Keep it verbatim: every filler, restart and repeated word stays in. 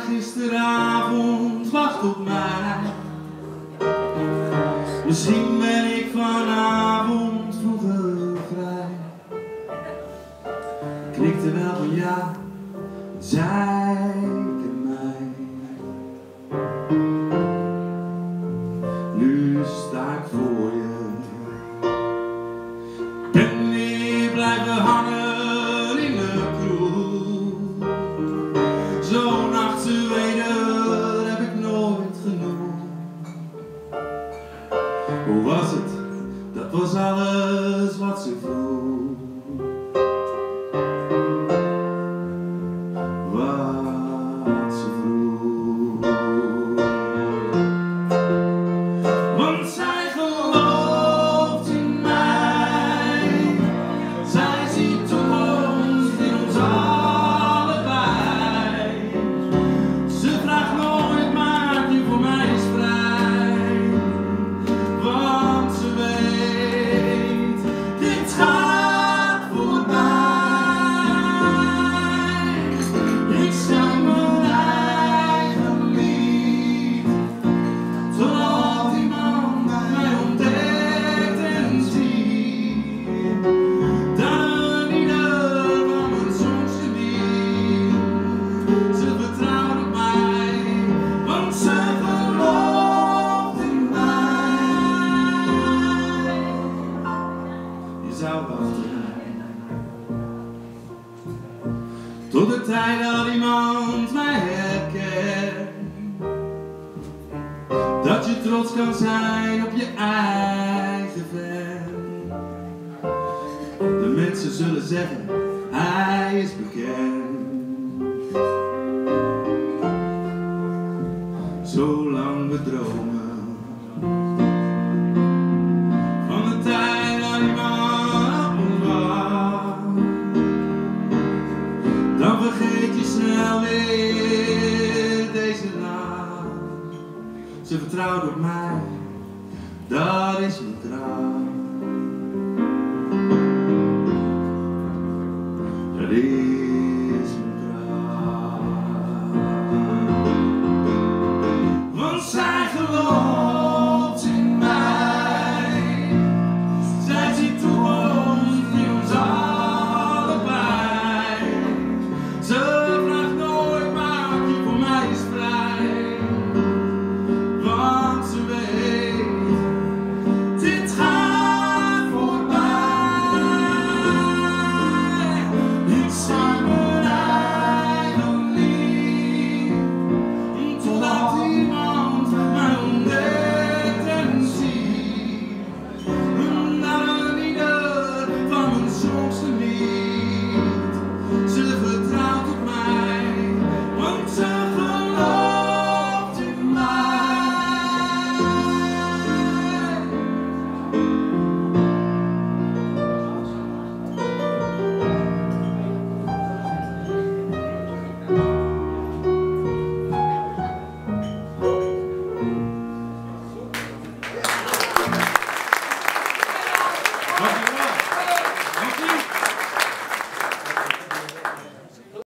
gisteravond wacht op mij. Misschien ben ik vanavond vroeger vrij. Knikte wel van ja, zij kent mij. Nu sta ik voor je. Ben weer blijven hangen in de kroeg. Zo'n nachtzuweder heb ik nooit genoeg. Hoe was het? Dat was alles wat ze vroeg. Wat ze vroeg. Want zij gelooft in mij. Zij ziet toekomst in ons allebei. Ze vraagt nooit, maak je voor mij eens vrij. Want ze weet, dit gaat voorbij. Ik zing mijn eigen lied, totdat iemand mij ontdekt en ziet dat een ieder van mijn songs geniet. Ze vertrouwt op mij, want ze gelooft in mij. Je zou wachten tot de tijd dat iemand mij herkent. Dat je trots kan zijn op je eigen fan. De mensen zullen zeggen, hij is bekend. Zolang we dromen van de tijd dat iemand op ons wacht, dan vergeet je snel weer deze nacht. Ze vertrouwt op mij, dat is mijn kracht.